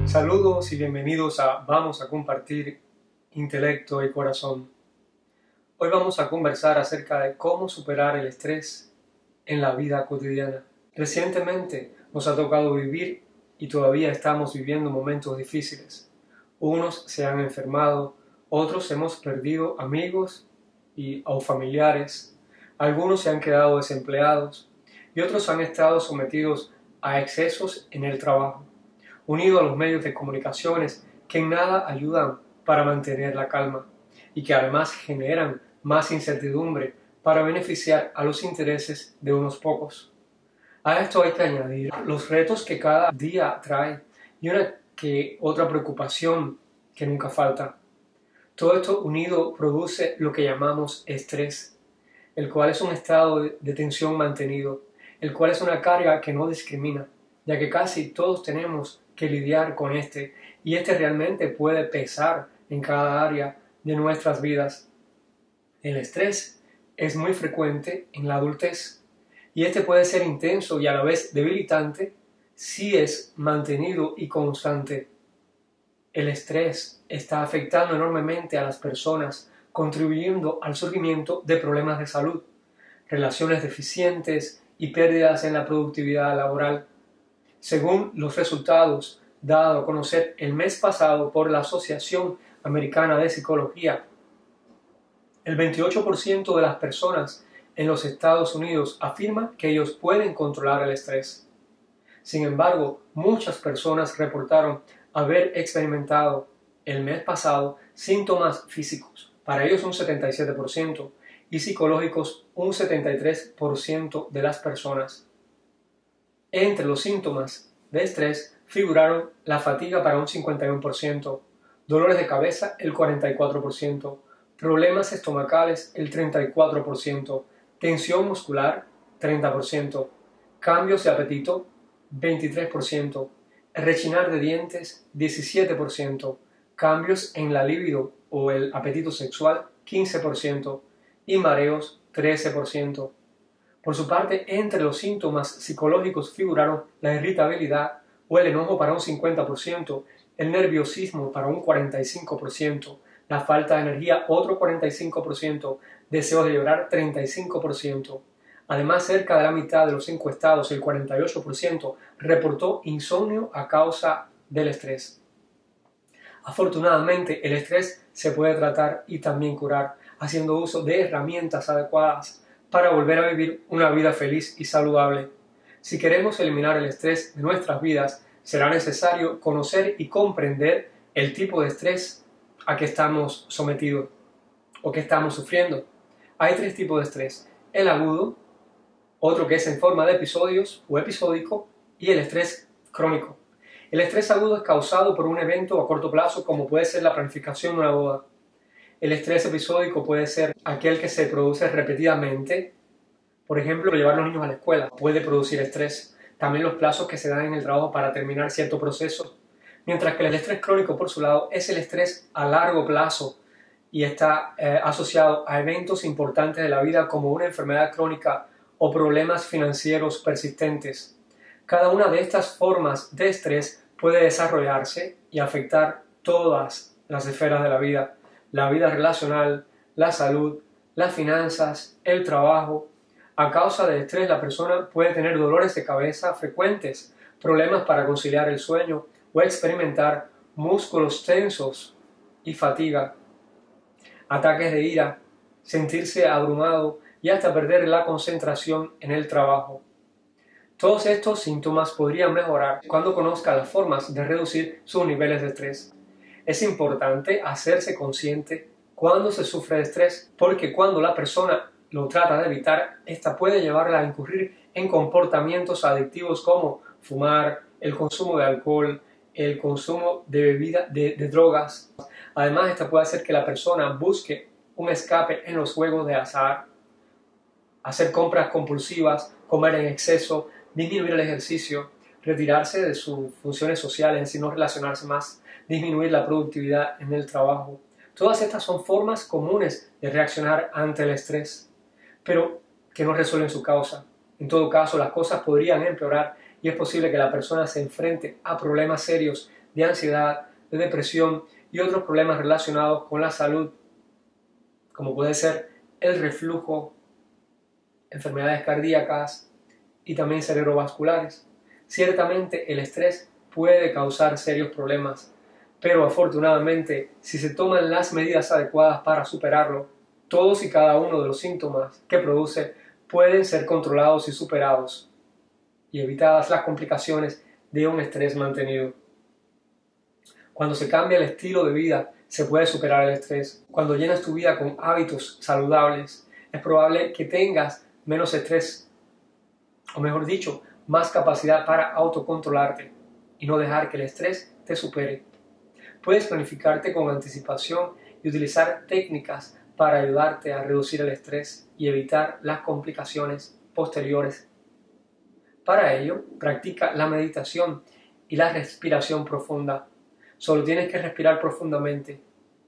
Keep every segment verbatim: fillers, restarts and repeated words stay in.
Saludos y bienvenidos a Vamos a compartir intelecto y corazón. Hoy vamos a conversar acerca de cómo superar el estrés en la vida cotidiana. Recientemente nos ha tocado vivir y todavía estamos viviendo momentos difíciles. Unos se han enfermado, otros hemos perdido amigos y, o familiares, algunos se han quedado desempleados y otros han estado sometidos a excesos en el trabajo, unido a los medios de comunicaciones que en nada ayudan para mantener la calma y que además generan más incertidumbre para beneficiar a los intereses de unos pocos. A esto hay que añadir los retos que cada día trae y una que otra preocupación que nunca falta. Todo esto unido produce lo que llamamos estrés, el cual es un estado de tensión mantenido, el cual es una carga que no discrimina, ya que casi todos tenemos que lidiar con este, y este realmente puede pesar en cada área de nuestras vidas. El estrés es muy frecuente en la adultez, y este puede ser intenso y a la vez debilitante si es mantenido y constante. El estrés está afectando enormemente a las personas, contribuyendo al surgimiento de problemas de salud, relaciones deficientes y pérdidas en la productividad laboral. Según los resultados dados a conocer el mes pasado por la Asociación Americana de Psicología, el veintiocho por ciento de las personas en los Estados Unidos afirma que ellos pueden controlar el estrés. Sin embargo, muchas personas reportaron haber experimentado el mes pasado síntomas físicos, para ellos un setenta y siete por ciento, y psicológicos un setenta y tres por ciento de las personas. Entre los síntomas de estrés figuraron la fatiga para un cincuenta y uno por ciento, dolores de cabeza el cuarenta y cuatro por ciento, problemas estomacales el treinta y cuatro por ciento, tensión muscular treinta por ciento, cambios de apetito veintitrés por ciento, rechinar de dientes diecisiete por ciento, cambios en la libido o el apetito sexual quince por ciento y mareos trece por ciento. Por su parte, entre los síntomas psicológicos figuraron la irritabilidad o el enojo para un cincuenta por ciento, el nerviosismo para un cuarenta y cinco por ciento, la falta de energía otro cuarenta y cinco por ciento, deseos de llorar treinta y cinco por ciento. Además, cerca de la mitad de los encuestados, el cuarenta y ocho por ciento, reportó insomnio a causa del estrés. Afortunadamente, el estrés se puede tratar y también curar, haciendo uso de herramientas adecuadas para volver a vivir una vida feliz y saludable. Si queremos eliminar el estrés de nuestras vidas, será necesario conocer y comprender el tipo de estrés a que estamos sometidos o que estamos sufriendo. Hay tres tipos de estrés: el agudo, otro que es en forma de episodios o episódico, y el estrés crónico. El estrés agudo es causado por un evento a corto plazo, como puede ser la planificación de una boda. El estrés episódico puede ser aquel que se produce repetidamente. Por ejemplo, llevar a los niños a la escuela puede producir estrés. También los plazos que se dan en el trabajo para terminar cierto proceso. Mientras que el estrés crónico, por su lado, es el estrés a largo plazo y está eh, asociado a eventos importantes de la vida como una enfermedad crónica o problemas financieros persistentes. Cada una de estas formas de estrés puede desarrollarse y afectar todas las esferas de la vida: la vida relacional, la salud, las finanzas, el trabajo. A causa del estrés, la persona puede tener dolores de cabeza frecuentes, problemas para conciliar el sueño o experimentar músculos tensos y fatiga, ataques de ira, sentirse abrumado y hasta perder la concentración en el trabajo. Todos estos síntomas podrían mejorar cuando conozca las formas de reducir sus niveles de estrés. Es importante hacerse consciente cuando se sufre de estrés, porque cuando la persona lo trata de evitar, esta puede llevarla a incurrir en comportamientos adictivos como fumar, el consumo de alcohol, el consumo de bebidas, de, de drogas. Además, esta puede hacer que la persona busque un escape en los juegos de azar, hacer compras compulsivas, comer en exceso, disminuir el ejercicio, retirarse de sus funciones sociales, es decir, no relacionarse más, disminuir la productividad en el trabajo. Todas estas son formas comunes de reaccionar ante el estrés, pero que no resuelven su causa. En todo caso, las cosas podrían empeorar y es posible que la persona se enfrente a problemas serios de ansiedad, de depresión y otros problemas relacionados con la salud, como puede ser el reflujo, enfermedades cardíacas y también cerebrovasculares. Ciertamente el estrés puede causar serios problemas, pero afortunadamente, si se toman las medidas adecuadas para superarlo, todos y cada uno de los síntomas que produce pueden ser controlados y superados, y evitadas las complicaciones de un estrés mantenido. Cuando se cambia el estilo de vida, se puede superar el estrés. Cuando llenas tu vida con hábitos saludables, es probable que tengas menos estrés, o mejor dicho, más capacidad para autocontrolarte y no dejar que el estrés te supere. Puedes planificarte con anticipación y utilizar técnicas para ayudarte a reducir el estrés y evitar las complicaciones posteriores. Para ello, practica la meditación y la respiración profunda. Solo tienes que respirar profundamente.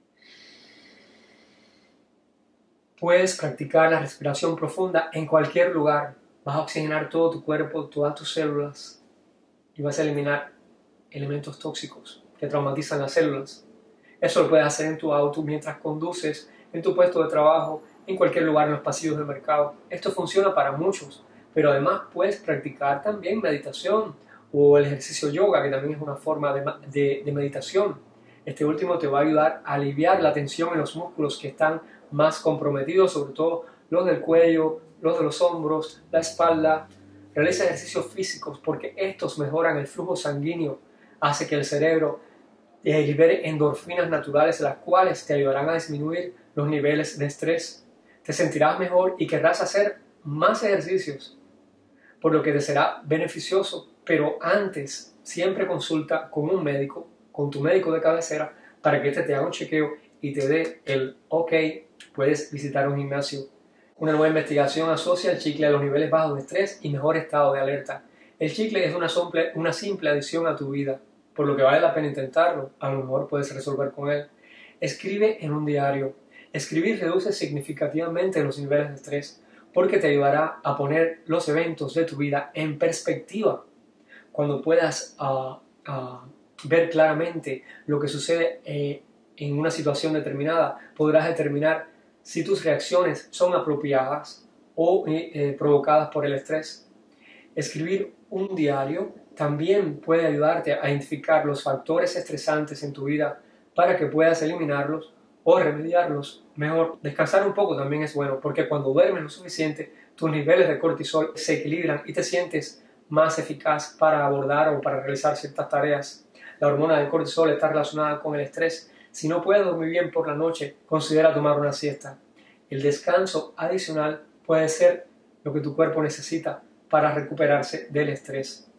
Puedes practicar la respiración profunda en cualquier lugar. Vas a oxigenar todo tu cuerpo, todas tus células y vas a eliminar elementos tóxicos que traumatizan las células. Eso lo puedes hacer en tu auto mientras conduces, en tu puesto de trabajo, en cualquier lugar en los pasillos del mercado. Esto funciona para muchos, pero además puedes practicar también meditación o el ejercicio yoga, que también es una forma de, de, de meditación. Este último te va a ayudar a aliviar la tensión en los músculos que están más comprometidos, sobre todo los del cuello, los de los hombros, la espalda. Realiza ejercicios físicos porque estos mejoran el flujo sanguíneo, hace que el cerebro eh, libere endorfinas naturales, las cuales te ayudarán a disminuir los niveles de estrés. Te sentirás mejor y querrás hacer más ejercicios, por lo que te será beneficioso, pero antes siempre consulta con un médico, con tu médico de cabecera, para que este te haga un chequeo y te dé el ok, puedes visitar un gimnasio. Una nueva investigación asocia el chicle a los niveles bajos de estrés y mejor estado de alerta. El chicle es una simple, una simple adición a tu vida, por lo que vale la pena intentarlo. A lo mejor puedes resolver con él. Escribe en un diario. Escribir reduce significativamente los niveles de estrés porque te ayudará a poner los eventos de tu vida en perspectiva. Cuando puedas uh, uh, ver claramente lo que sucede eh, en una situación determinada, podrás determinar si tus reacciones son apropiadas o eh, eh, provocadas por el estrés. Escribir un diario también puede ayudarte a identificar los factores estresantes en tu vida para que puedas eliminarlos o remediarlos mejor. Descansar un poco también es bueno, porque cuando duermes lo suficiente, tus niveles de cortisol se equilibran y te sientes más eficaz para abordar o para realizar ciertas tareas. La hormona del cortisol está relacionada con el estrés. Si no puedes dormir bien por la noche, considera tomar una siesta. El descanso adicional puede ser lo que tu cuerpo necesita para recuperarse del estrés.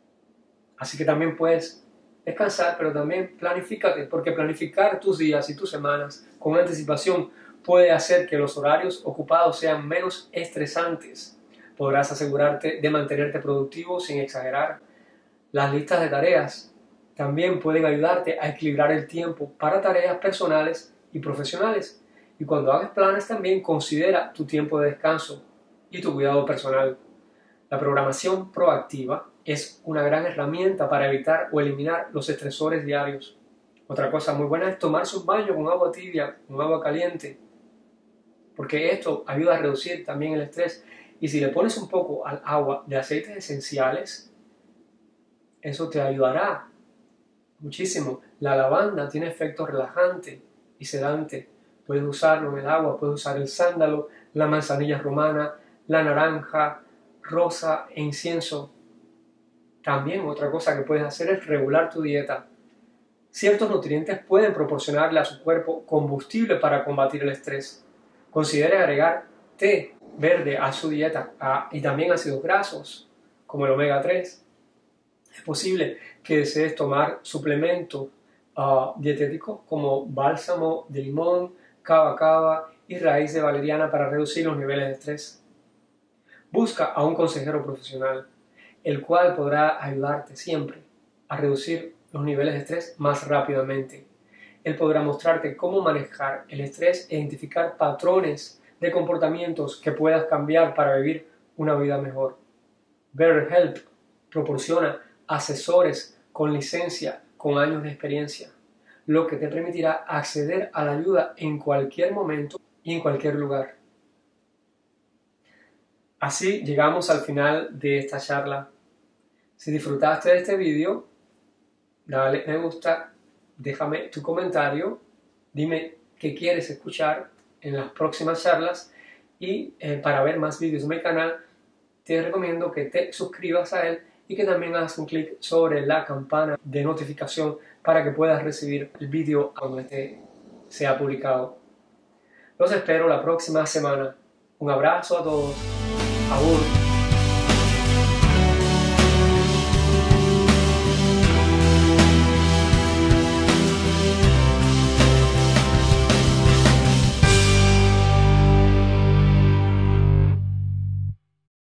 Así que también puedes descansar, pero también planifícate, porque planificar tus días y tus semanas con anticipación puede hacer que los horarios ocupados sean menos estresantes. Podrás asegurarte de mantenerte productivo sin exagerar. Las listas de tareas también pueden ayudarte a equilibrar el tiempo para tareas personales y profesionales. Y cuando hagas planes también considera tu tiempo de descanso y tu cuidado personal. La programación proactiva es una gran herramienta para evitar o eliminar los estresores diarios. Otra cosa muy buena es tomarse un baño con agua tibia, con agua caliente, porque esto ayuda a reducir también el estrés. Y si le pones un poco al agua de aceites esenciales, eso te ayudará muchísimo. La lavanda tiene efecto relajante y sedante. Puedes usarlo en el agua, puedes usar el sándalo, la manzanilla romana, la naranja, rosa e incienso. También otra cosa que puedes hacer es regular tu dieta. Ciertos nutrientes pueden proporcionarle a su cuerpo combustible para combatir el estrés. Considere agregar té verde a su dieta a, y también ácidos grasos como el omega tres. Es posible que desees tomar suplementos uh, dietéticos como bálsamo de limón, cava cava y raíz de valeriana para reducir los niveles de estrés. Busca a un consejero profesional, el cual podrá ayudarte siempre a reducir los niveles de estrés más rápidamente. Él podrá mostrarte cómo manejar el estrés e identificar patrones de comportamientos que puedas cambiar para vivir una vida mejor. BetterHelp proporciona asesores con licencia con años de experiencia, lo que te permitirá acceder a la ayuda en cualquier momento y en cualquier lugar. Así llegamos al final de esta charla. Si disfrutaste de este vídeo, dale me gusta, déjame tu comentario, dime qué quieres escuchar en las próximas charlas y eh, para ver más vídeos de mi canal te recomiendo que te suscribas a él y que también hagas un clic sobre la campana de notificación para que puedas recibir el vídeo cuando este sea publicado. Los espero la próxima semana. Un abrazo a todos. Abur.